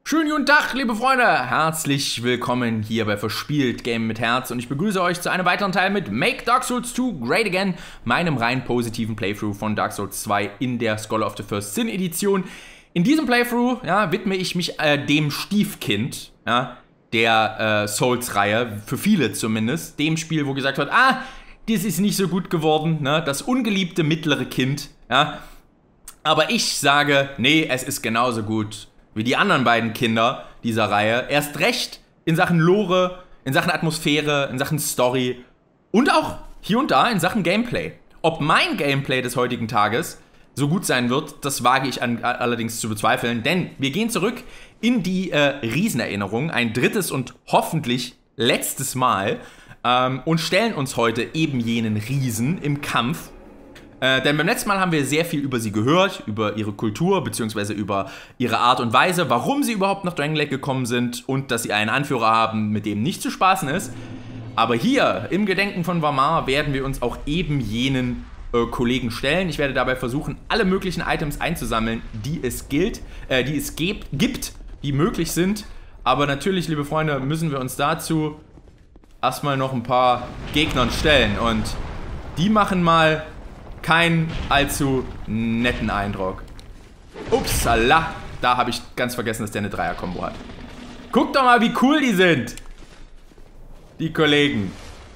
Schönen guten Tag, liebe Freunde! Herzlich willkommen hier bei Verspielt Game mit Herz und ich begrüße euch zu einem weiteren Teil mit Make Dark Souls 2 Great Again, meinem rein positiven Playthrough von Dark Souls 2 in der Scholar of the First Sin Edition. In diesem Playthrough widme ich mich dem Stiefkind der Souls-Reihe, für viele zumindest, dem Spiel, wo gesagt wird, das ist nicht so gut geworden, das ungeliebte mittlere Kind, aber ich sage, nee, es ist genauso gut wie die anderen beiden Kinder dieser Reihe. Erst recht in Sachen Lore, in Sachen Atmosphäre, in Sachen Story und auch hier und da in Sachen Gameplay. Ob mein Gameplay des heutigen Tages so gut sein wird, das wage ich allerdings zu bezweifeln, denn wir gehen zurück in die Riesenerinnerung, ein drittes und hoffentlich letztes Mal, und stellen uns heute eben jenen Riesen im Kampf. Denn beim letzten Mal haben wir sehr viel über sie gehört, über ihre Kultur, beziehungsweise über ihre Art und Weise, warum sie überhaupt nach Drangleic gekommen sind und dass sie einen Anführer haben, mit dem nicht zu spaßen ist. Aber hier, im Gedenken von Varmar, werden wir uns auch eben jenen Kollegen stellen. Ich werde dabei versuchen, alle möglichen Items einzusammeln, die es gibt, die möglich sind. Aber natürlich, liebe Freunde, müssen wir uns dazu erstmal noch ein paar Gegnern stellen. Und die machen mal keinen allzu netten Eindruck. Upsala, da habe ich ganz vergessen, dass der eine Dreier-Kombo hat. Guckt doch mal, wie cool die sind. Die Kollegen.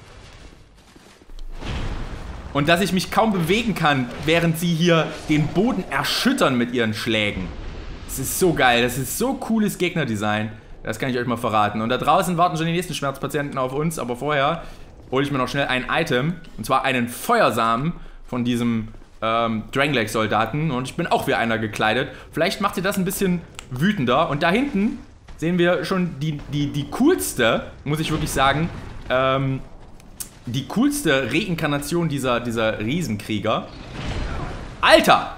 Und dass ich mich kaum bewegen kann, während sie hier den Boden erschüttern mit ihren Schlägen. Das ist so geil, das ist so cooles Gegnerdesign. Das kann ich euch mal verraten. Und da draußen warten schon die nächsten Schmerzpatienten auf uns, aber vorher hole ich mir noch schnell ein Item. Und zwar einen Feuersamen von diesem Drangleic-Soldaten. Und ich bin auch wie einer gekleidet. Vielleicht macht ihr das ein bisschen wütender. Und da hinten sehen wir schon die coolste, muss ich wirklich sagen, die coolste Reinkarnation dieser Riesenkrieger. Alter!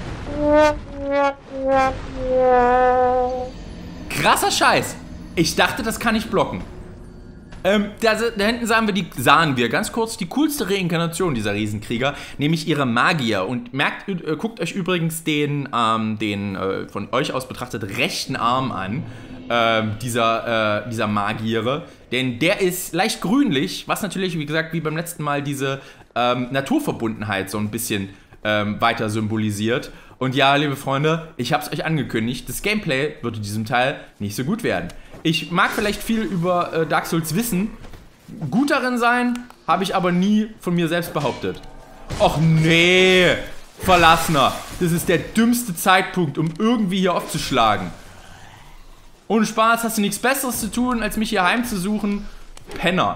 Krasser Scheiß! Ich dachte, das kann ich blocken. Da hinten sahen wir ganz kurz die coolste Reinkarnation dieser Riesenkrieger, nämlich ihre Magier. Und guckt euch übrigens den von euch aus betrachtet rechten Arm an, dieser Magiere. Denn der ist leicht grünlich, was natürlich, wie gesagt, wie beim letzten Mal diese Naturverbundenheit so ein bisschen weiter symbolisiert. Und ja, liebe Freunde, ich hab's euch angekündigt, das Gameplay wird in diesem Teil nicht so gut werden. Ich mag vielleicht viel über Dark Souls wissen, gut darin sein, habe ich aber nie von mir selbst behauptet. Och nee, Verlassener, das ist der dümmste Zeitpunkt, um irgendwie hier aufzuschlagen. Ohne Spaß, hast du nichts Besseres zu tun, als mich hier heimzusuchen? Penner.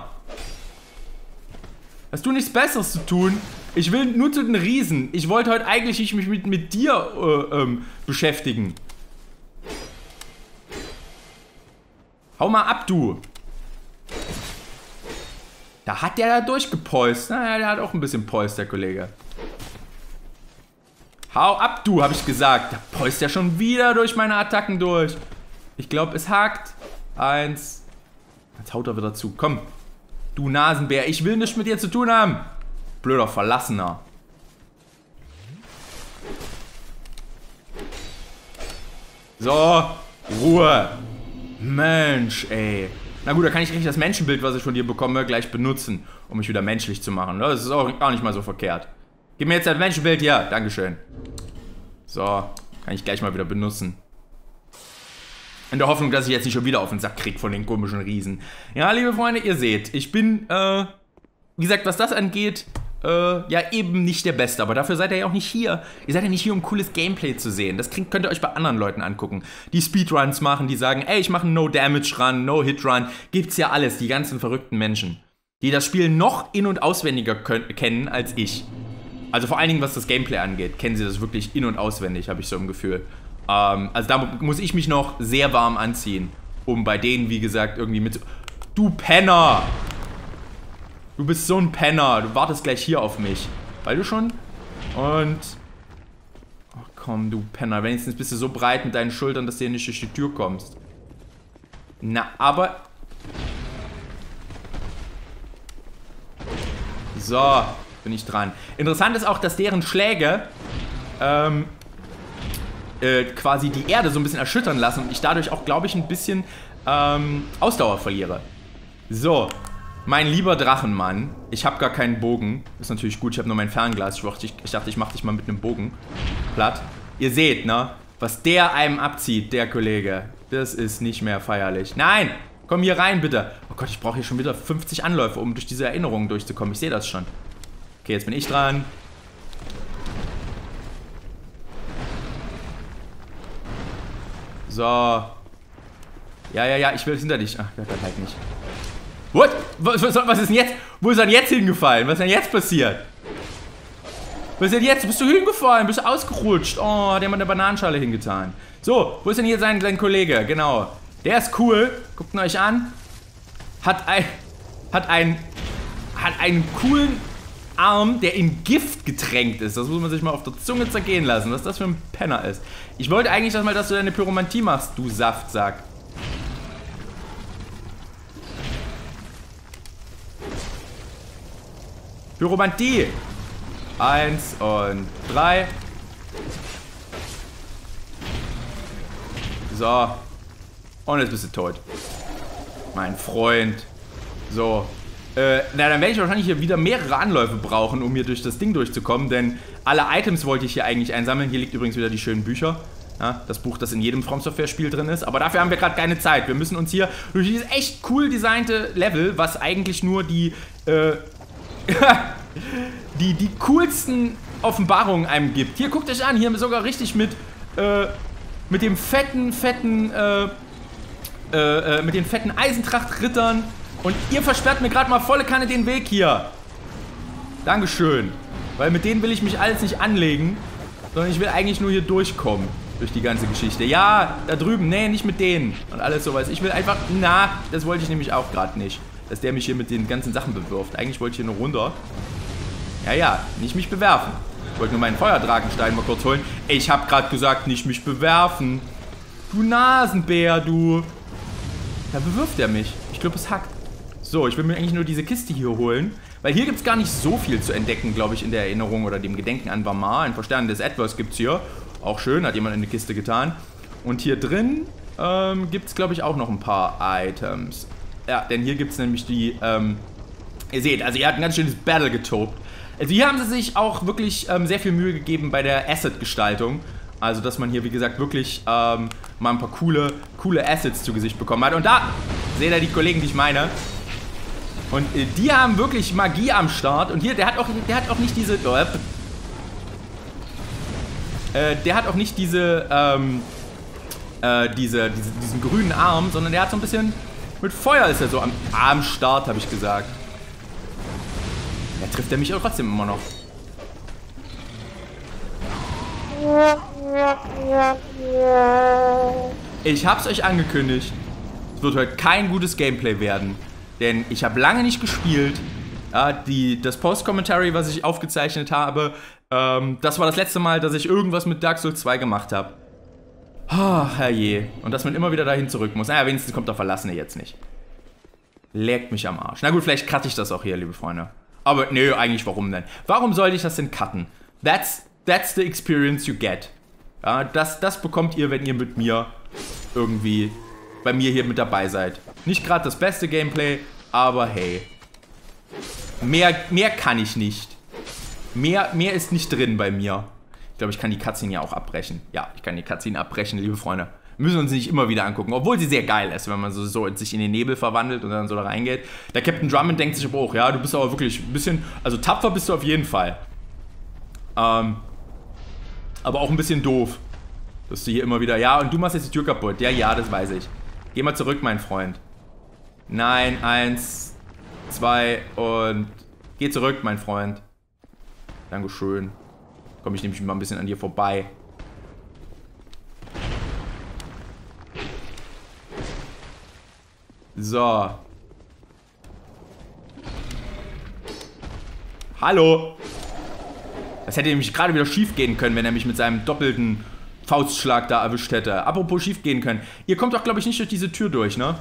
Hast du nichts Besseres zu tun? Ich will nur zu den Riesen. Ich wollte heute eigentlich mich mit dir beschäftigen. Hau mal ab, du. Da hat der da durchgepoist. Naja, der hat auch ein bisschen Poist, der Kollege. Hau ab, du, habe ich gesagt. Da poist ja schon wieder durch meine Attacken durch. Ich glaube, es hakt. 1. Jetzt haut er wieder zu. Komm. Du Nasenbär, ich will nichts mit dir zu tun haben. Blöder Verlassener. So, Ruhe. Mensch, ey. Na gut, da kann ich richtig das Menschenbild, was ich von dir bekomme, gleich benutzen, um mich wieder menschlich zu machen. Das ist auch gar nicht mal so verkehrt. Gib mir jetzt das Menschenbild hier. Dankeschön. So, kann ich gleich mal wieder benutzen. In der Hoffnung, dass ich jetzt nicht schon wieder auf den Sack kriege von den komischen Riesen. Ja, liebe Freunde, ihr seht, ich bin, wie gesagt, was das angeht, ja eben nicht der Beste, aber dafür seid ihr ja auch nicht hier. Ihr seid ja nicht hier, um cooles Gameplay zu sehen. Das könnt ihr euch bei anderen Leuten angucken, die Speedruns machen, die sagen, ey, ich mache einen No-Damage-Run, No-Hit-Run. Gibt's ja alles, die ganzen verrückten Menschen, die das Spiel noch in- und auswendiger kennen als ich. Also vor allen Dingen, was das Gameplay angeht, kennen sie das wirklich in- und auswendig, habe ich so im Gefühl. Also da muss ich mich noch sehr warm anziehen, um bei denen, wie gesagt, irgendwie mit... Du Penner! Du bist so ein Penner. Du wartest gleich hier auf mich. Weil du schon... Und... Ach komm, du Penner. Wenigstens bist du so breit mit deinen Schultern, dass du hier nicht durch die Tür kommst. Na, aber... So, bin ich dran. Interessant ist auch, dass deren Schläge quasi die Erde so ein bisschen erschüttern lassen und ich dadurch auch, glaube ich, ein bisschen Ausdauer verliere. So, mein lieber Drachenmann, ich habe gar keinen Bogen. Ist natürlich gut, ich habe nur mein Fernglas. Ich dachte, ich mache dich mal mit einem Bogen platt. Ihr seht, ne, was der einem abzieht, der Kollege. Das ist nicht mehr feierlich. Nein, komm hier rein, bitte. Oh Gott, ich brauche hier schon wieder 50 Anläufe, um durch diese Erinnerungen durchzukommen. Ich sehe das schon. Okay, jetzt bin ich dran. So. Ja, ich will hinter dich. Ach, Gott, halt nicht. What? Was ist denn jetzt? Wo ist er denn jetzt hingefallen? Was ist denn jetzt passiert? Was ist denn jetzt? Bist du hingefallen? Bist du ausgerutscht? Oh, der hat eine Bananenschale hingetan. So, wo ist denn hier sein Kollege? Genau. Der ist cool. Guckt ihn euch an. Hat einen coolen Arm, der in Gift getränkt ist. Das muss man sich mal auf der Zunge zergehen lassen, was das für ein Penner ist. Ich wollte eigentlich, dass du deine Pyromantie machst, du Saftsack. Pyromantie. 1 und 3. So. Und jetzt bist du tot. Mein Freund. So. Na, dann werde ich wahrscheinlich hier wieder mehrere Anläufe brauchen, um hier durch das Ding durchzukommen, denn alle Items wollte ich hier eigentlich einsammeln. Hier liegt übrigens wieder die schönen Bücher. Ja, das Buch, das in jedem From Software Spiel drin ist. Aber dafür haben wir gerade keine Zeit. Wir müssen uns hier durch dieses echt cool designte Level, was eigentlich nur die coolsten Offenbarungen einem gibt. Hier, guckt euch an, hier sogar richtig mit dem fetten Eisentracht-Rittern. Und ihr versperrt mir gerade mal volle Kanne den Weg hier. Dankeschön. Weil mit denen will ich mich alles nicht anlegen, sondern ich will eigentlich nur hier durchkommen. Durch die ganze Geschichte. Ja, da drüben, nee, nicht mit denen. Und alles sowas. Ich will einfach, na, das wollte ich nämlich auch gerade nicht. Dass der mich hier mit den ganzen Sachen bewirft. Eigentlich wollte ich hier nur runter. Ja, nicht mich bewerfen. Ich wollte nur meinen Feuerdrakenstein mal kurz holen. Ich habe gerade gesagt, nicht mich bewerfen. Du Nasenbär, du. Da bewirft er mich. Ich glaube, es hackt. So, ich will mir eigentlich nur diese Kiste hier holen. Weil hier gibt es gar nicht so viel zu entdecken, glaube ich, in der Erinnerung oder dem Gedenken an Varmar. Ein verstärkendes Etwas gibt es hier. Auch schön, hat jemand in die Kiste getan. Und hier drin gibt es, glaube ich, auch noch ein paar Items. Ja, denn hier gibt es nämlich die, ihr seht, also ihr habt ein ganz schönes Battle getobt. Also hier haben sie sich auch wirklich sehr viel Mühe gegeben bei der Asset-Gestaltung. Also, dass man hier, wie gesagt, wirklich mal ein paar coole Assets zu Gesicht bekommen hat. Und da seht ihr die Kollegen, die ich meine. Und die haben wirklich Magie am Start. Und hier, der hat auch nicht diese... der hat auch nicht diesen grünen Arm, sondern der hat so ein bisschen... Mit Feuer ist er so am Start, habe ich gesagt. Da trifft er mich auch trotzdem immer noch. Ich hab's euch angekündigt. Es wird heute kein gutes Gameplay werden. Denn ich habe lange nicht gespielt. Ja, das Post-Commentary, was ich aufgezeichnet habe, das war das letzte Mal, dass ich irgendwas mit Dark Souls 2 gemacht habe. Ach, herrje. Und dass man immer wieder dahin zurück muss. Naja, wenigstens kommt der Verlassene jetzt nicht. Leckt mich am Arsch. Na gut, vielleicht cutte ich das auch hier, liebe Freunde. Aber nö, eigentlich warum denn? Warum sollte ich das denn cutten? That's the experience you get. Ja, das bekommt ihr, wenn ihr mit mir irgendwie bei mir hier mit dabei seid. Nicht gerade das beste Gameplay, aber hey. Mehr kann ich nicht. Mehr ist nicht drin bei mir. Ich glaube, ich kann die Cutscene ja auch abbrechen. Ja, ich kann die Cutscene abbrechen, liebe Freunde. Müssen wir uns nicht immer wieder angucken. Obwohl sie sehr geil ist, wenn man so sich in den Nebel verwandelt und dann so da reingeht. Der Captain Drummond denkt sich aber auch, ja, du bist aber wirklich ein bisschen... Also tapfer bist du auf jeden Fall. Aber auch ein bisschen doof. Dass du hier immer wieder... Ja, und du machst jetzt die Tür kaputt. Ja, das weiß ich. Geh mal zurück, mein Freund. Nein, 1, 2 und... Geh zurück, mein Freund. Dankeschön. Komme ich nämlich mal ein bisschen an dir vorbei. So. Hallo. Das hätte nämlich gerade wieder schief gehen können, wenn er mich mit seinem doppelten Faustschlag da erwischt hätte. Apropos schief gehen können. Ihr kommt doch, glaube ich, nicht durch diese Tür durch, ne?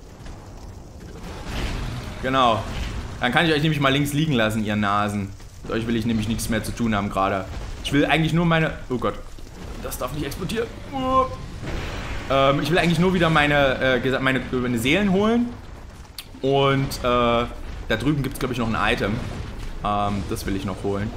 Genau. Dann kann ich euch nämlich mal links liegen lassen, ihr Nasen. Mit euch will ich nämlich nichts mehr zu tun haben gerade. Ich will eigentlich nur meine... Oh Gott. das darf nicht explodieren. Ich will eigentlich nur wieder meine Seelen holen. Und da drüben gibt es, glaube ich, noch ein Item. Das will ich noch holen.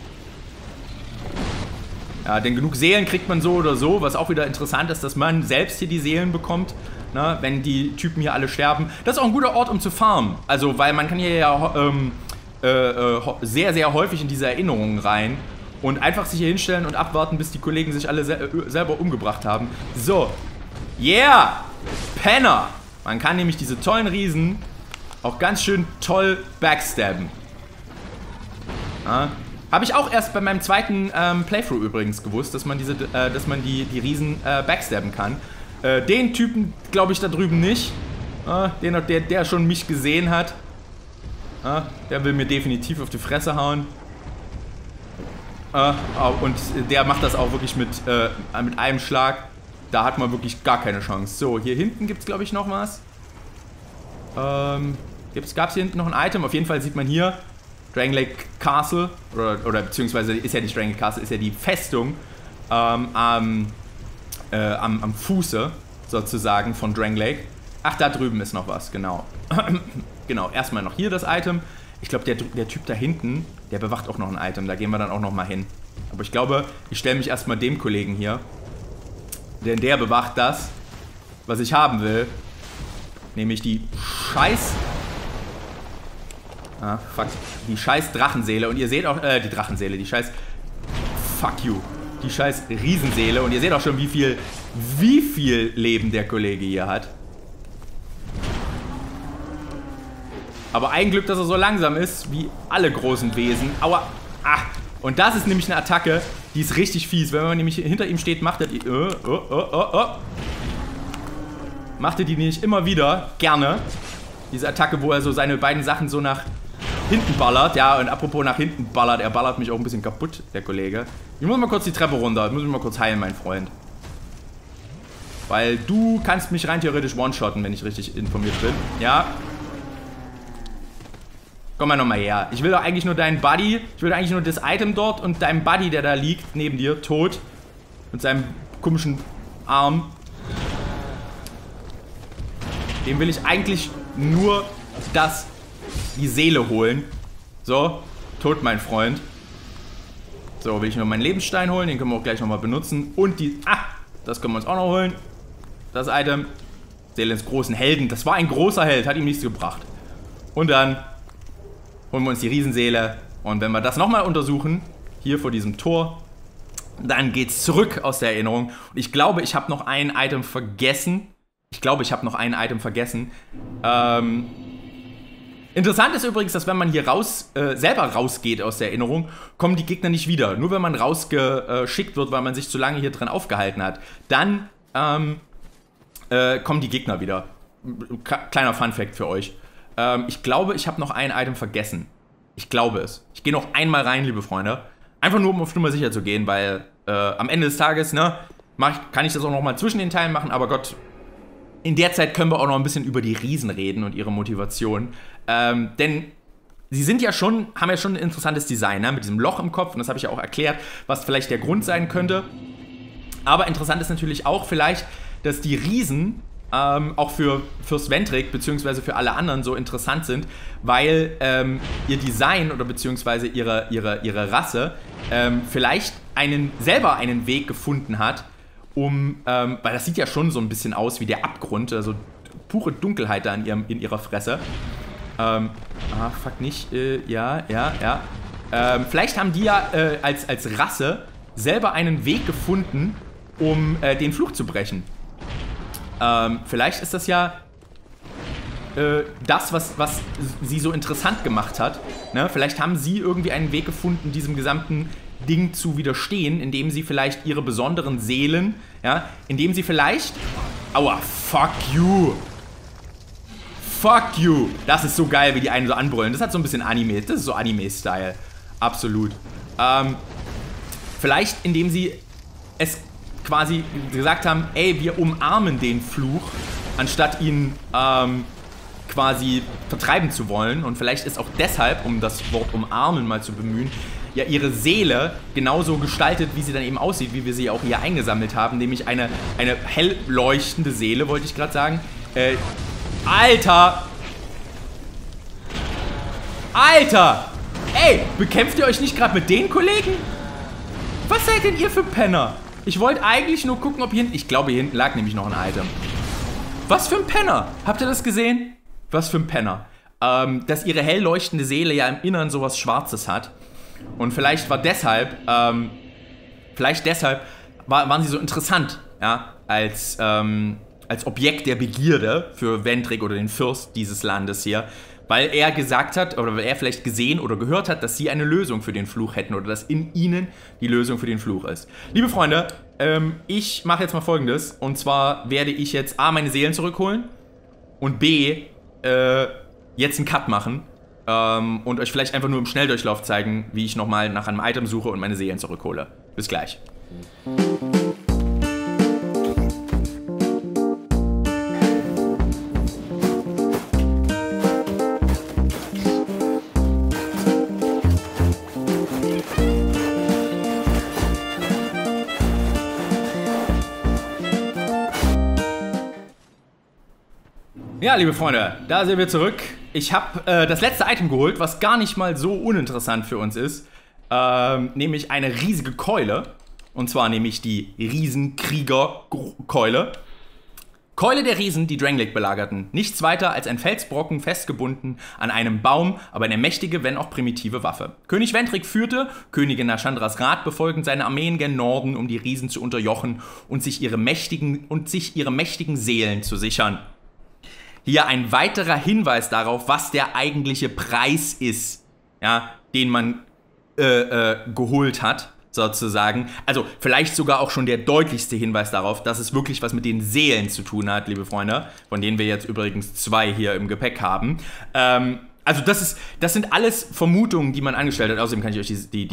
Ja, denn genug Seelen kriegt man so oder so, was auch wieder interessant ist, dass man selbst hier die Seelen bekommt, ne, wenn die Typen hier alle sterben. Das ist auch ein guter Ort, um zu farmen. Also, weil man kann hier ja sehr, sehr häufig in diese Erinnerungen rein und einfach sich hier hinstellen und abwarten, bis die Kollegen sich alle selber umgebracht haben. So. Yeah! Penner! Man kann nämlich diese tollen Riesen auch ganz schön toll backstabben. Ja. Habe ich auch erst bei meinem zweiten Playthrough übrigens gewusst, dass man die Riesen backstabben kann. Den Typen glaube ich da drüben nicht. Der schon mich gesehen hat. Der will mir definitiv auf die Fresse hauen. Und der macht das auch wirklich mit einem Schlag. Da hat man wirklich gar keine Chance. So, hier hinten gibt es glaube ich noch was. Gab es hier hinten noch ein Item? Auf jeden Fall sieht man hier Dragon Lake Castle, oder beziehungsweise ist ja nicht Dragon Lake Castle, ist ja die Festung am Fuße sozusagen von Dragon Lake. Ach, da drüben ist noch was, genau. Genau, erstmal noch hier das Item. Ich glaube, der Typ da hinten, der bewacht auch noch ein Item, da gehen wir dann auch noch mal hin. Aber ich glaube, ich stelle mich erstmal dem Kollegen hier, denn der bewacht das, was ich haben will, nämlich die scheiß... die scheiß Drachenseele. Und ihr seht auch, die Drachenseele, die scheiß... Fuck you. Die scheiß Riesenseele. Und ihr seht auch schon, wie viel Leben der Kollege hier hat. Aber ein Glück, dass er so langsam ist, wie alle großen Wesen. Aua. Ah. Und das ist nämlich eine Attacke, die ist richtig fies. Wenn man nämlich hinter ihm steht, macht er die... Macht er die nämlich immer wieder. Gerne. Diese Attacke, wo er so seine beiden Sachen so nach hinten ballert. Ja, und apropos nach hinten ballert, er ballert mich auch ein bisschen kaputt, der Kollege. Ich muss mal kurz die Treppe runter. Ich muss mich mal kurz heilen, mein Freund. Weil du kannst mich rein theoretisch one-shotten, wenn ich richtig informiert bin. Ja. Komm mal nochmal her. Ich will doch eigentlich nur deinen Buddy. Ich will eigentlich nur das Item dort und deinen Buddy, der da liegt, neben dir, tot. Mit seinem komischen Arm. Dem will ich eigentlich nur die Seele holen. So, tot, mein Freund. So, will ich nur meinen Lebensstein holen. Den können wir auch gleich nochmal benutzen. Und das können wir uns auch noch holen. Das Item. Seele des großen Helden. Das war ein großer Held. Hat ihm nichts gebracht. Und dann holen wir uns die Riesenseele. Und wenn wir das nochmal untersuchen, hier vor diesem Tor, dann geht's zurück aus der Erinnerung. Und ich glaube, ich habe noch ein Item vergessen. Interessant ist übrigens, dass wenn man hier selber rausgeht aus der Erinnerung, kommen die Gegner nicht wieder. Nur wenn man rausgeschickt wird, weil man sich zu lange hier drin aufgehalten hat, dann kommen die Gegner wieder. Kleiner Funfact für euch. Ich glaube, ich habe noch ein Item vergessen. Ich glaube es. Ich gehe noch einmal rein, liebe Freunde. Einfach nur, um auf Nummer sicher zu gehen, weil am Ende des Tages, ne, kann ich das auch noch mal zwischen den Teilen machen, aber Gott, in der Zeit können wir auch noch ein bisschen über die Riesen reden und ihre Motivation. Denn sie haben ja schon ein interessantes Design, ne? Mit diesem Loch im Kopf. Und das habe ich ja auch erklärt, was vielleicht der Grund sein könnte. Aber interessant ist natürlich auch vielleicht, dass die Riesen auch für Sventrik bzw. für alle anderen so interessant sind, weil ihr Design oder beziehungsweise ihre Rasse vielleicht selber einen Weg gefunden hat, weil das sieht ja schon so ein bisschen aus wie der Abgrund, also pure Dunkelheit da in ihrer Fresse. Fuck nicht, ja. Vielleicht haben die ja als Rasse selber einen Weg gefunden, um den Fluch zu brechen. Vielleicht ist das ja das, was sie so interessant gemacht hat. Ne? Vielleicht haben sie irgendwie einen Weg gefunden, diesem gesamten Ding zu widerstehen, indem sie vielleicht ihre besonderen Seelen, ja, indem sie vielleicht... Aua, fuck you! Fuck you! Das ist so geil, wie die einen so anbrüllen. Das hat so ein bisschen Anime, das ist so Anime-Style. Absolut. Vielleicht, indem sie es quasi gesagt haben, ey, wir umarmen den Fluch, anstatt ihn quasi vertreiben zu wollen. Und vielleicht ist auch deshalb, um das Wort umarmen mal zu bemühen, ja ihre Seele genauso gestaltet, wie sie dann eben aussieht, wie wir sie auch hier eingesammelt haben, nämlich eine hell leuchtende Seele, wollte ich gerade sagen. Alter! Alter! Ey, bekämpft ihr euch nicht gerade mit den Kollegen? Was seid denn ihr für Penner? Ich wollte eigentlich nur gucken, ob hier hinten... Ich glaube, hier hinten lag nämlich noch ein Item. Was für ein Penner! Habt ihr das gesehen? Was für ein Penner. Dass ihre hell leuchtende Seele ja im Inneren sowas Schwarzes hat. Und vielleicht war deshalb... waren sie so interessant, ja, als Objekt der Begierde für Vendrick oder den Fürst dieses Landes hier. Weil er gesagt hat, oder weil er vielleicht gesehen oder gehört hat, dass sie eine Lösung für den Fluch hätten oder dass in ihnen die Lösung für den Fluch ist. Liebe Freunde, ich mache jetzt mal Folgendes. Und zwar werde ich jetzt A, meine Seelen zurückholen und B, jetzt einen Cut machen und euch vielleicht einfach nur im Schnelldurchlauf zeigen, wie ich nochmal nach einem Item suche und meine Seelen zurückhole. Bis gleich. Ja, liebe Freunde, da sind wir zurück. Ich habe das letzte Item geholt, was gar nicht mal so uninteressant für uns ist. Nämlich eine riesige Keule. Und zwar nämlich die Riesenkrieger-Keule. Keule der Riesen, die Drangleic belagerten. Nichts weiter als ein Felsbrocken festgebunden an einem Baum, aber eine mächtige, wenn auch primitive Waffe. König Vendrick führte, Königin Nashandras Rat befolgend seine Armeen gen Norden, um die Riesen zu unterjochen und sich ihre mächtigen Seelen zu sichern. Hier ein weiterer Hinweis darauf, was der eigentliche Preis ist, ja, den man geholt hat, sozusagen. Also vielleicht sogar auch schon der deutlichste Hinweis darauf, dass es wirklich was mit den Seelen zu tun hat, liebe Freunde, von denen wir jetzt übrigens 2 hier im Gepäck haben. Also das sind alles Vermutungen, die man angestellt hat. Außerdem kann ich euch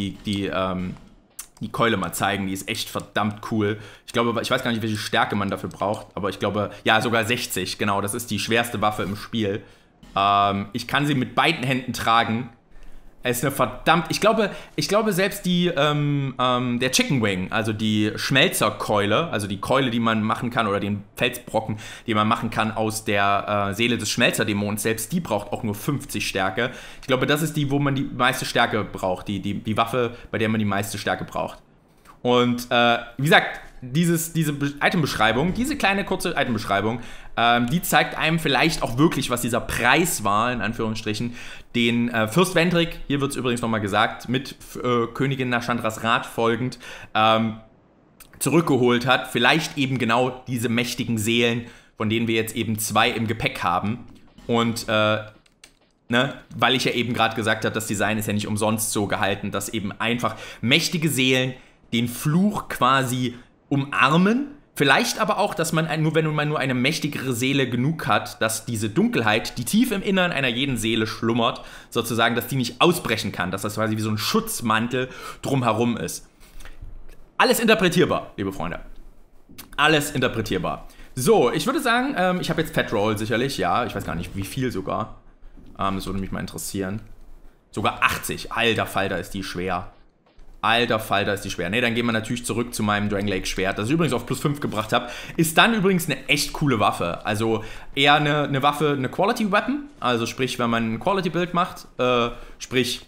die Keule mal zeigen, die ist echt verdammt cool. Ich glaube, ich weiß gar nicht, welche Stärke man dafür braucht, aber ich glaube, ja, sogar 60, genau, das ist die schwerste Waffe im Spiel. Ich kann sie mit beiden Händen tragen. Es ist eine verdammt, ich glaube selbst der Chicken Wing, also die Schmelzerkeule, also die Keule, die man machen kann, oder den Felsbrocken, den man machen kann aus der Seele des Schmelzerdämons, selbst die braucht auch nur 50 Stärke. Ich glaube, das ist die, wo man die meiste Stärke braucht, die Waffe, bei der man die meiste Stärke braucht. Und wie gesagt, diese Itembeschreibung, diese kleine kurze Itembeschreibung, die zeigt einem vielleicht auch wirklich, was dieser Preis war, in Anführungsstrichen, den Fürst Vendrick, hier wird es übrigens nochmal gesagt, mit Königin Nashandras Rat folgend, zurückgeholt hat. Vielleicht eben genau diese mächtigen Seelen, von denen wir jetzt eben 2 im Gepäck haben. Und weil ich ja eben gerade gesagt habe, das Design ist ja nicht umsonst so gehalten, dass eben einfach mächtige Seelen den Fluch quasi umarmen. Vielleicht aber auch, dass man wenn man nur eine mächtigere Seele genug hat, dass diese Dunkelheit, die tief im Innern einer jeden Seele schlummert, sozusagen, dass die nicht ausbrechen kann, dass das quasi wie so ein Schutzmantel drumherum ist. Alles interpretierbar, liebe Freunde. Alles interpretierbar. So, ich würde sagen, ich habe jetzt Fat Roll sicherlich, ja, ich weiß gar nicht, wie viel sogar. Das würde mich mal interessieren. Sogar 80, alter Falter, ist die schwer. Alter Falter, ist die schwer. Ne, dann gehen wir natürlich zurück zu meinem Drangleic Schwert, das ich übrigens auf +5 gebracht habe. Ist dann übrigens eine echt coole Waffe. Also eher eine Waffe, eine Quality Weapon. Also sprich, wenn man ein Quality Build macht, sprich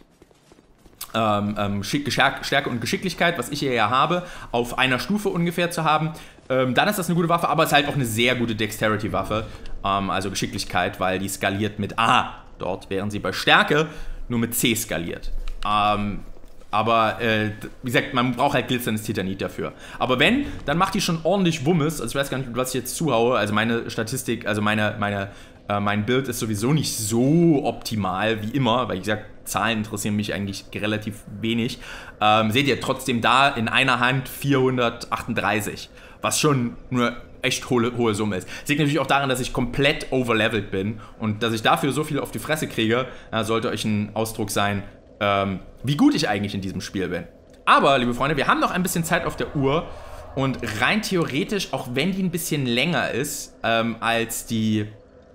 Stärke und Geschicklichkeit, was ich hier ja habe, auf einer Stufe ungefähr zu haben, dann ist das eine gute Waffe, aber es ist halt auch eine sehr gute Dexterity-Waffe. Also Geschicklichkeit, weil die skaliert mit A dort, während sie bei Stärke nur mit C skaliert. Aber, wie gesagt, man braucht halt glitzerndes Titanit dafür. Aber wenn, dann macht die schon ordentlich Wummes. Also ich weiß gar nicht, was ich jetzt zuhaue. Also meine Statistik, also mein Bild ist sowieso nicht so optimal wie immer. Weil, wie gesagt, Zahlen interessieren mich eigentlich relativ wenig. Seht ihr trotzdem da in einer Hand 438. Was schon nur echt hohe Summe ist. Das liegt natürlich auch daran, dass ich komplett overlevelt bin. Und dass ich dafür so viel auf die Fresse kriege, sollte euch ein Ausdruck sein, wie gut ich eigentlich in diesem Spiel bin. Aber, liebe Freunde, wir haben noch ein bisschen Zeit auf der Uhr und rein theoretisch, auch wenn die ein bisschen länger ist als die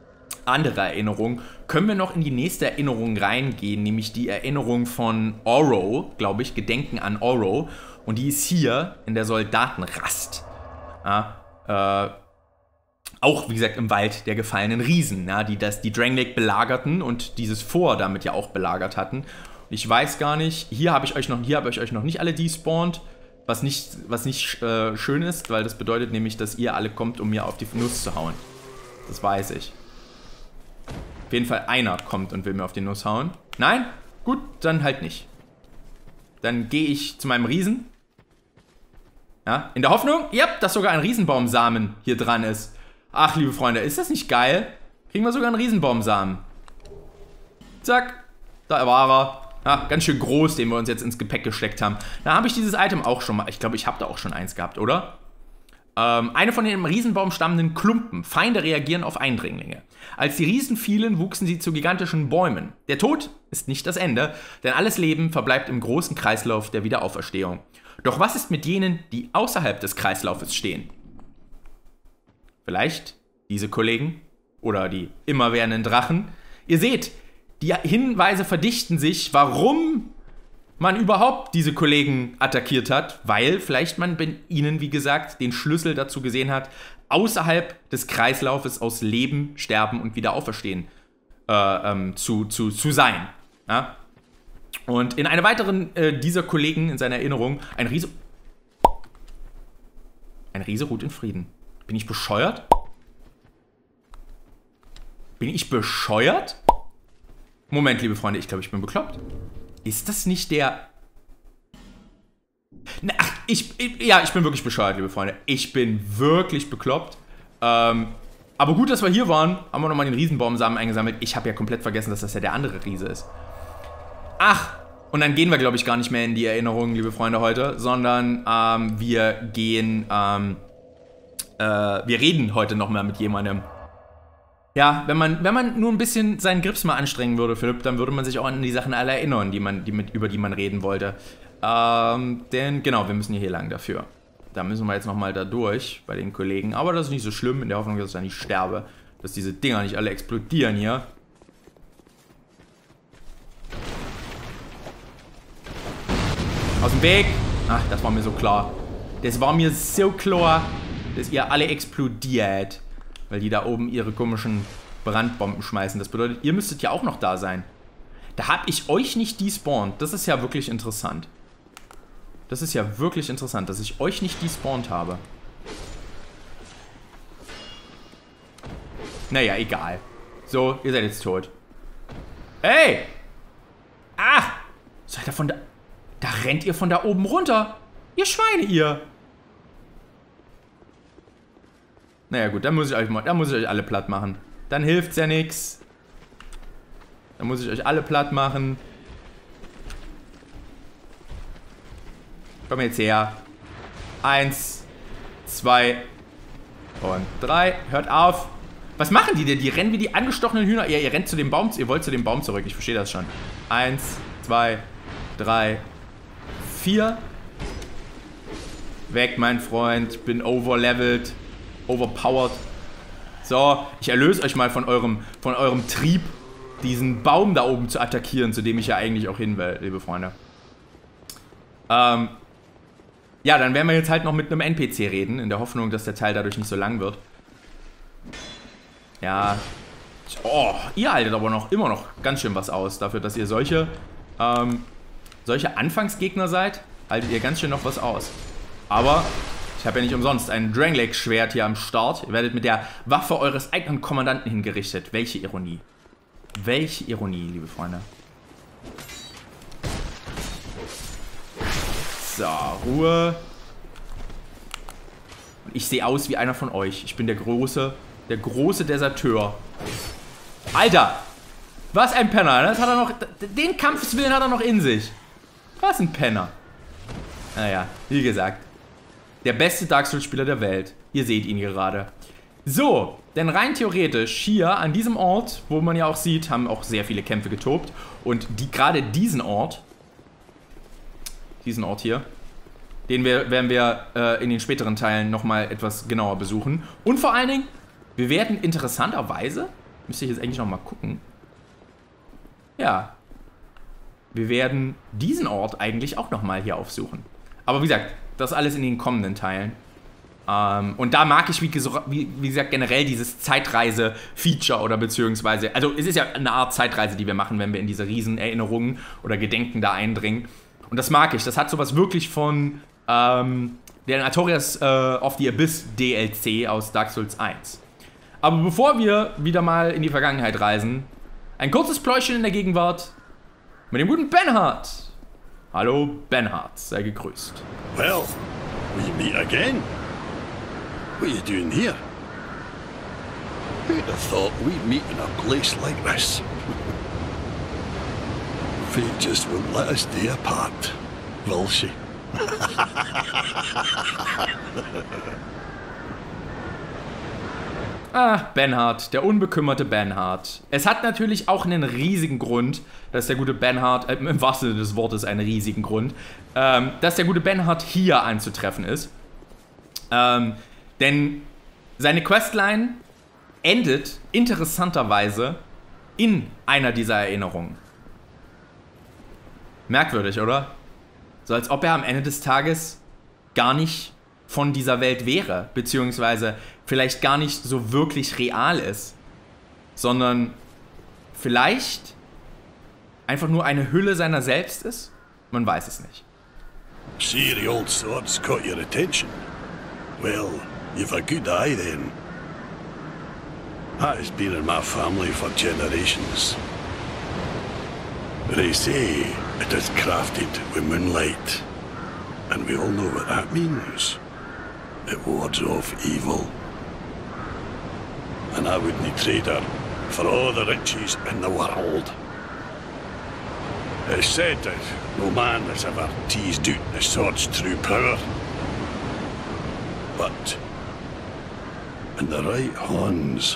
andere Erinnerung, können wir noch in die nächste Erinnerung reingehen, nämlich die Erinnerung von Oro, glaube ich, Gedenken an Oro. Und die ist hier in der Soldatenrast. Ja, auch, wie gesagt, im Wald der gefallenen Riesen, ja, die Drang Lake belagerten und dieses Fort damit ja auch belagert hatten. Ich weiß gar nicht, hier habe ich euch noch nicht alle despawned, was nicht schön ist, weil das bedeutet nämlich, dass ihr alle kommt, um mir auf die Nuss zu hauen. Das weiß ich. Auf jeden Fall einer kommt und will mir auf die Nuss hauen. Nein? Gut, dann halt nicht. Dann gehe ich zu meinem Riesen. Ja, in der Hoffnung, ja, dass sogar ein Riesenbaumsamen hier dran ist. Ach, liebe Freunde, ist das nicht geil? Kriegen wir sogar einen Riesenbaumsamen. Zack, da war er. Ja, ganz schön groß, den wir uns jetzt ins Gepäck gesteckt haben. Da habe ich dieses Item auch schon mal. Ich glaube, ich habe da auch schon eins gehabt, oder? Eine von den im Riesenbaum stammenden Klumpen. Feinde reagieren auf Eindringlinge. Als die Riesen fielen, wuchsen sie zu gigantischen Bäumen. Der Tod ist nicht das Ende, denn alles Leben verbleibt im großen Kreislauf der Wiederauferstehung. Doch was ist mit jenen, die außerhalb des Kreislaufes stehen? Vielleicht diese Kollegen oder die immerwährenden Drachen. Ihr seht, die Hinweise verdichten sich, warum man überhaupt diese Kollegen attackiert hat, weil vielleicht man bei ihnen, wie gesagt, den Schlüssel dazu gesehen hat, außerhalb des Kreislaufes aus Leben, Sterben und Wiederauferstehen zu sein. Ja? Und in einer weiteren dieser Kollegen in seiner Erinnerung, ein Riese ruht in Frieden. Bin ich bescheuert? Bin ich bescheuert? Moment, liebe Freunde, ich glaube, ich bin bekloppt. Ist das nicht der... Na, ach, ich bin wirklich bescheuert, liebe Freunde. Ich bin wirklich bekloppt. Aber gut, dass wir hier waren. Haben wir nochmal den Riesenbaumsamen eingesammelt. Ich habe ja komplett vergessen, dass das ja der andere Riese ist. Ach, und dann gehen wir, glaube ich, gar nicht mehr in die Erinnerungen, liebe Freunde, heute. Sondern wir reden heute nochmal mit jemandem. Ja, wenn man nur ein bisschen seinen Grips mal anstrengen würde, Philipp, dann würde man sich auch an die Sachen alle erinnern, über die man reden wollte. Denn genau, wir müssen hier lang dafür. Da müssen wir jetzt nochmal da durch bei den Kollegen. Aber das ist nicht so schlimm, in der Hoffnung, dass ich da nicht sterbe. Dass diese Dinger nicht alle explodieren hier. Aus dem Weg! Ach, das war mir so klar. Das war mir so klar, dass ihr alle explodiert. Weil die da oben ihre komischen Brandbomben schmeißen. Das bedeutet, ihr müsstet ja auch noch da sein. Da habe ich euch nicht despawned. Das ist ja wirklich interessant. Das ist ja wirklich interessant, dass ich euch nicht despawned habe. Naja, egal. So, ihr seid jetzt tot. Hey! Ah! Seid ihr von da... Da rennt ihr von da oben runter. Ihr Schweine, ihr. Naja gut, dann muss ich euch alle platt machen. Dann hilft's ja nix. Dann muss ich euch alle platt machen. Komm jetzt her. 1, 2 und 3. Hört auf. Was machen die denn? Die rennen wie die angestochenen Hühner. Ja, ihr rennt zu dem Baum. Ihr wollt zu dem Baum zurück. Ich verstehe das schon. 1, 2, 3, 4. Weg, mein Freund. Bin overlevelt. Overpowered. So, ich erlöse euch mal von eurem Trieb, diesen Baum da oben zu attackieren, zu dem ich ja eigentlich auch hin will, liebe Freunde. Ja, dann werden wir jetzt halt noch mit einem NPC reden, in der Hoffnung, dass der Teil dadurch nicht so lang wird. Ja. Oh, ihr haltet aber immer noch ganz schön was aus. Dafür, dass ihr solche Anfangsgegner seid, haltet ihr ganz schön noch was aus. Aber... ich habe ja nicht umsonst ein Drang Lake Schwert hier am Start. Ihr werdet mit der Waffe eures eigenen Kommandanten hingerichtet. Welche Ironie. Welche Ironie, liebe Freunde. So, Ruhe. Und ich sehe aus wie einer von euch. Ich bin der große Deserteur. Alter! Was ein Penner. Das hat er noch, den Kampfeswillen hat er noch in sich. Was ein Penner. Naja, wie gesagt. Der beste Dark Souls-Spieler der Welt. Ihr seht ihn gerade. So, denn rein theoretisch hier an diesem Ort, wo man ja auch sieht, haben auch sehr viele Kämpfe getobt. Und gerade diesen Ort hier, den werden wir in den späteren Teilen nochmal etwas genauer besuchen. Und vor allen Dingen, wir werden interessanterweise Müsste ich jetzt eigentlich nochmal gucken. Ja. Wir werden diesen Ort eigentlich auch nochmal hier aufsuchen. Aber wie gesagt, das alles in den kommenden Teilen. Und da mag ich, wie gesagt, generell dieses Zeitreise-Feature oder beziehungsweise, also es ist ja eine Art Zeitreise, die wir machen, wenn wir in diese Riesenerinnerungen oder Gedenken da eindringen. Und das mag ich. Das hat sowas wirklich von der Notorious of the Abyss DLC aus Dark Souls 1. Aber bevor wir wieder mal in die Vergangenheit reisen, ein kurzes Pläuschen in der Gegenwart mit dem guten Benhard. Hallo Benhard, sei gegrüßt. Well, we meet again. What are you doing here? Who'd have thought we'd meet in a place like this? Fate just won't let us stay apart, will she? Benhard, der unbekümmerte Benhard. Es hat natürlich auch einen riesigen Grund, dass der gute Benhard, im wahrsten Sinne des Wortes einen riesigen Grund, dass der gute Benhard hier anzutreffen ist. Denn seine Questline endet interessanterweise in einer dieser Erinnerungen. Merkwürdig, oder? So als ob er am Ende des Tages gar nicht von dieser Welt wäre, beziehungsweise vielleicht gar nicht so wirklich real ist, sondern vielleicht einfach nur eine Hülle seiner selbst ist? Man weiß es nicht. See, the old sword's caught your attention. Well, you've a good eye then. That has been in my family for generations. They say it is crafted with moonlight, and we all know what that means. It wards off evil. And I wouldn't trade her for all the riches in the world. It's said that no man has ever teased out the sword's true power. But in the right hands.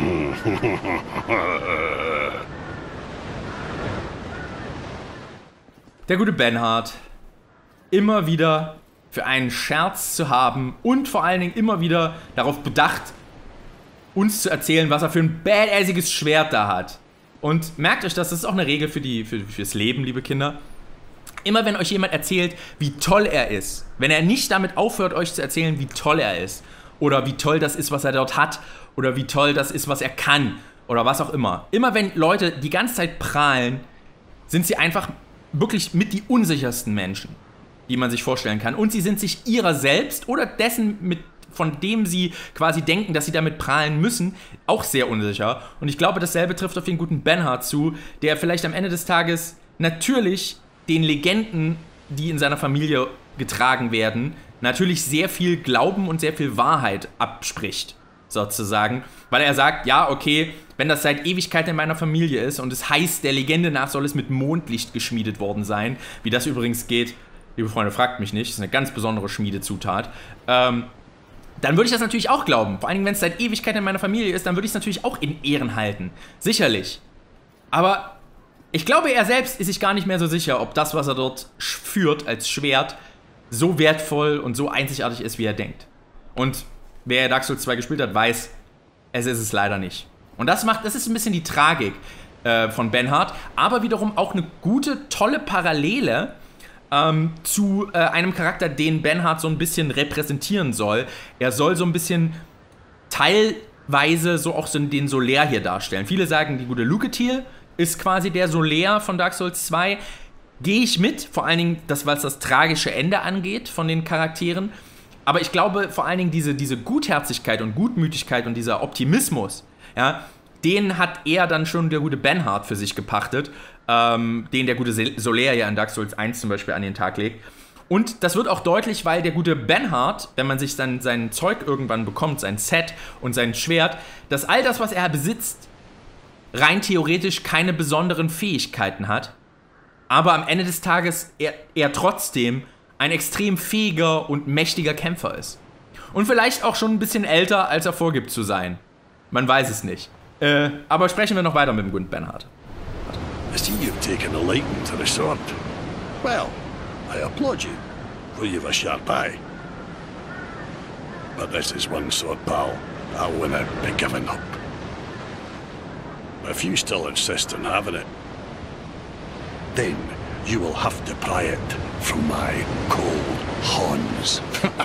Der gute Benhard, immer wieder für einen Scherz zu haben und vor allen Dingen immer wieder darauf bedacht, uns zu erzählen, was er für ein badassiges Schwert da hat. Und merkt euch das ist auch eine Regel fürs Leben, liebe Kinder. Immer wenn euch jemand erzählt, wie toll er ist, wenn er nicht damit aufhört, euch zu erzählen, wie toll er ist, oder wie toll das ist, was er dort hat, oder wie toll das ist, was er kann, oder was auch immer. Immer wenn Leute die ganze Zeit prahlen, sind sie einfach wirklich mit die unsichersten Menschen, die man sich vorstellen kann. Und sie sind sich ihrer selbst oder dessen, von dem sie quasi denken, dass sie damit prahlen müssen, auch sehr unsicher. Und ich glaube, dasselbe trifft auf den guten Benhard zu, der vielleicht am Ende des Tages natürlich den Legenden, die in seiner Familie getragen werden, natürlich sehr viel Glauben und sehr viel Wahrheit abspricht, sozusagen. Weil er sagt, ja, okay, wenn das seit Ewigkeit in meiner Familie ist und es heißt, der Legende nach soll es mit Mondlicht geschmiedet worden sein, wie das übrigens geht, liebe Freunde, fragt mich nicht, das ist eine ganz besondere Schmiedezutat, dann würde ich das natürlich auch glauben. Vor allem, wenn es seit Ewigkeit in meiner Familie ist, dann würde ich es natürlich auch in Ehren halten. Sicherlich. Aber ich glaube, er selbst ist sich gar nicht mehr so sicher, ob das, was er dort führt als Schwert, so wertvoll und so einzigartig ist, wie er denkt. Und wer Dark Souls 2 gespielt hat, weiß, es ist es leider nicht. Und das ist ein bisschen die Tragik von Benhard, aber wiederum auch eine gute, tolle Parallele zu einem Charakter, den Benhard so ein bisschen repräsentieren soll. Er soll so ein bisschen teilweise so auch so den Solaire hier darstellen. Viele sagen, die gute Lucatiel ist quasi der Solaire von Dark Souls 2. Gehe ich mit, vor allen Dingen, was das tragische Ende angeht von den Charakteren. Aber ich glaube, vor allen Dingen diese Gutherzigkeit und Gutmütigkeit und dieser Optimismus, ja, den hat er dann schon der gute Benhard für sich gepachtet, den der gute Solaire ja in Dark Souls 1 zum Beispiel an den Tag legt. Und das wird auch deutlich, weil der gute Benhard, wenn man sich dann sein Zeug irgendwann bekommt, sein Set und sein Schwert, dass all das, was er besitzt, rein theoretisch keine besonderen Fähigkeiten hat, aber am Ende des Tages er trotzdem ein extrem fähiger und mächtiger Kämpfer ist. Und vielleicht auch schon ein bisschen älter, als er vorgibt zu sein. Man weiß es nicht. Aber sprechen wir noch weiter mit dem guten Benhard. I see you've taken a liking to the sword. Well, I applaud you, for you've a sharp eye. But this is one sword, pal. I'll win it by giving up. if you still insist on having it, then you will have to pry it from my cold horns.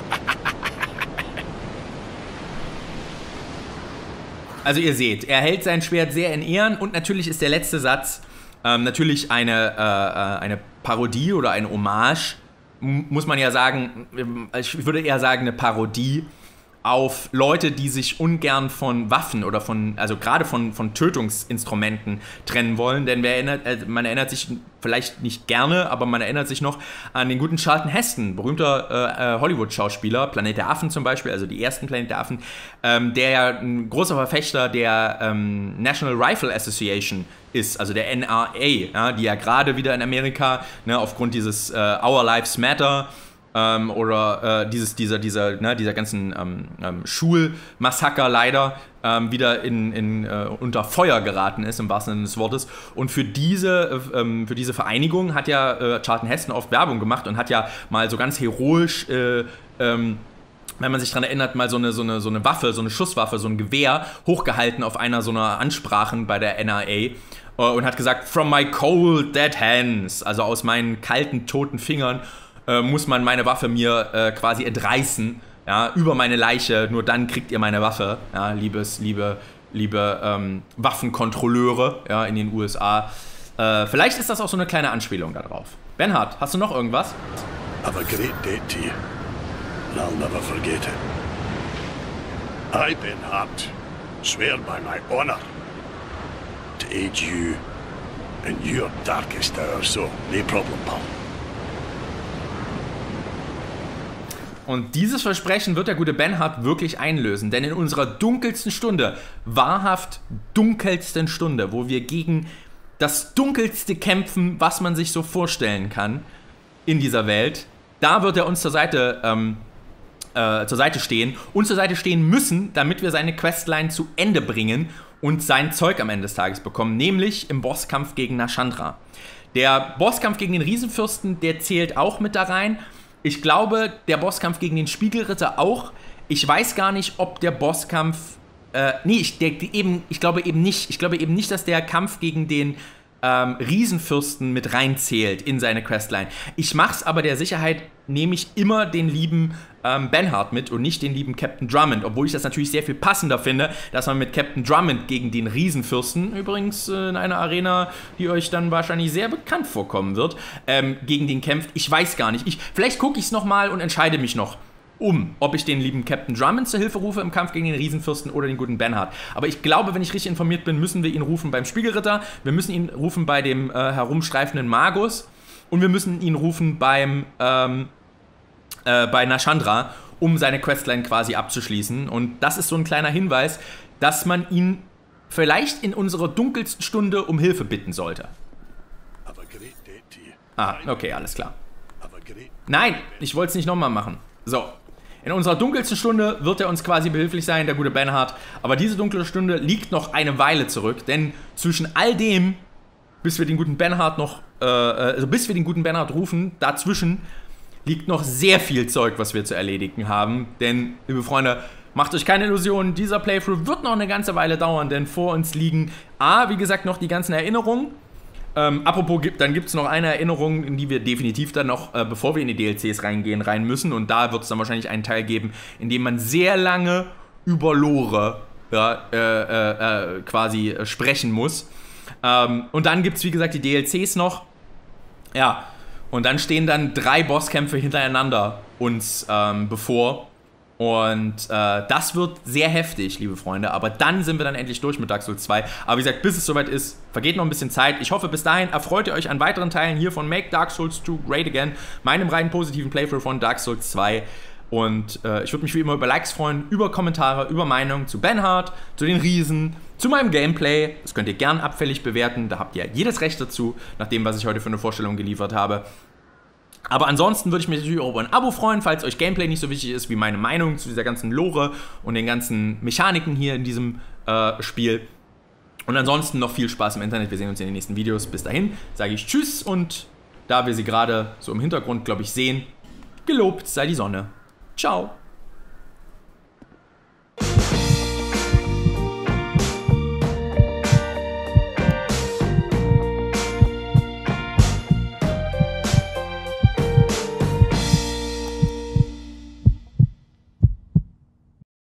Also ihr seht, er hält sein Schwert sehr in Ehren und natürlich ist der letzte Satz natürlich eine Parodie oder eine Hommage, muss man ja sagen, ich würde eher sagen eine Parodie auf Leute, die sich ungern von Waffen oder also gerade von Tötungsinstrumenten trennen wollen, denn man erinnert sich vielleicht nicht gerne, aber man erinnert sich noch an den guten Charlton Heston, berühmter Hollywood-Schauspieler, Planet der Affen zum Beispiel, also die ersten Planet der Affen, der ja ein großer Verfechter der National Rifle Association ist, also der NRA, ja, die ja gerade wieder in Amerika, ne, aufgrund dieses Our Lives Matter oder dieser ganzen Schulmassaker leider wieder unter Feuer geraten ist, im wahrsten Sinne des Wortes. Und für diese Vereinigung hat ja Charlton Heston oft Werbung gemacht und hat ja mal so ganz heroisch, wenn man sich daran erinnert, mal so eine Waffe, so eine Schusswaffe, so ein Gewehr hochgehalten auf einer so einer Ansprache bei der NRA und hat gesagt, from my cold dead hands, also aus meinen kalten, toten Fingern, muss man meine Waffe mir quasi entreißen, ja, über meine Leiche, nur dann kriegt ihr meine Waffe, ja, liebe Waffenkontrolleure, ja, in den USA. Vielleicht ist das auch so eine kleine Anspielung darauf. Bernhard, hast du noch irgendwas? Have a great day to you, and I'll never forget it. I, Benhart, swear by my honor to aid you in your darkest hour, so no problem, pal. Und dieses Versprechen wird der gute Bernhard wirklich einlösen, denn in unserer dunkelsten Stunde, wahrhaft dunkelsten Stunde, wo wir gegen das Dunkelste kämpfen, was man sich so vorstellen kann in dieser Welt, da wird er uns zur Seite stehen und zur Seite stehen müssen, damit wir seine Questline zu Ende bringen und sein Zeug am Ende des Tages bekommen, nämlich im Bosskampf gegen Nashandra. Der Bosskampf gegen den Riesenfürsten, der zählt auch mit da rein. Ich glaube, der Bosskampf gegen den Spiegelritter auch. Ich weiß gar nicht, ob der Bosskampf... ich glaube eben nicht. Ich glaube eben nicht, dass der Kampf gegen den Riesenfürsten mit reinzählt in seine Questline. Ich mach's aber der Sicherheit, nehme ich immer den lieben Bernhard mit und nicht den lieben Captain Drummond, obwohl ich das natürlich sehr viel passender finde, dass man mit Captain Drummond gegen den Riesenfürsten, übrigens in einer Arena, die euch dann wahrscheinlich sehr bekannt vorkommen wird, gegen den kämpft. Ich weiß gar nicht. Vielleicht gucke ich es nochmal und entscheide mich noch, ob ich den lieben Captain Drummond zur Hilfe rufe im Kampf gegen den Riesenfürsten oder den guten Bernhard. Aber ich glaube, wenn ich richtig informiert bin, müssen wir ihn rufen beim Spiegelritter, wir müssen ihn rufen bei dem herumstreifenden Magus und wir müssen ihn rufen bei Nashandra, um seine Questline quasi abzuschließen. Und das ist so ein kleiner Hinweis, dass man ihn vielleicht in unserer dunkelsten Stunde um Hilfe bitten sollte. Ah, okay, alles klar. Nein, ich wollte es nicht nochmal machen. So. In unserer dunkelsten Stunde wird er uns quasi behilflich sein, der gute Bernhard. Aber diese dunkle Stunde liegt noch eine Weile zurück, denn zwischen all dem, bis wir den guten Bernhard rufen, dazwischen liegt noch sehr viel Zeug, was wir zu erledigen haben. Denn, liebe Freunde, macht euch keine Illusionen, dieser Playthrough wird noch eine ganze Weile dauern, denn vor uns liegen wie gesagt, noch die ganzen Erinnerungen. Apropos, dann gibt es noch eine Erinnerung, in die wir definitiv dann noch, bevor wir in die DLCs rein müssen. Und da wird es dann wahrscheinlich einen Teil geben, in dem man sehr lange über Lore quasi sprechen muss. Und dann gibt es, wie gesagt, die DLCs noch. Ja, und dann stehen dann 3 Bosskämpfe hintereinander uns bevor. Und das wird sehr heftig, liebe Freunde. Aber dann sind wir dann endlich durch mit Dark Souls 2. Aber wie gesagt, bis es soweit ist, vergeht noch ein bisschen Zeit. Ich hoffe, bis dahin erfreut ihr euch an weiteren Teilen hier von Make Dark Souls 2 Great Again, meinem rein positiven Playthrough von Dark Souls 2. Und ich würde mich wie immer über Likes freuen, über Kommentare, über Meinungen zu Bernhard, zu den Riesen, zu meinem Gameplay. Das könnt ihr gern abfällig bewerten. Da habt ihr jedes Recht dazu, nach dem, was ich heute für eine Vorstellung geliefert habe. Aber ansonsten würde ich mich natürlich auch über ein Abo freuen, falls euch Gameplay nicht so wichtig ist wie meine Meinung zu dieser ganzen Lore und den ganzen Mechaniken hier in diesem Spiel. Und ansonsten noch viel Spaß im Internet. Wir sehen uns in den nächsten Videos. Bis dahin sage ich Tschüss und da wir sie gerade so im Hintergrund, glaube ich, sehen, gelobt sei die Sonne. Ciao.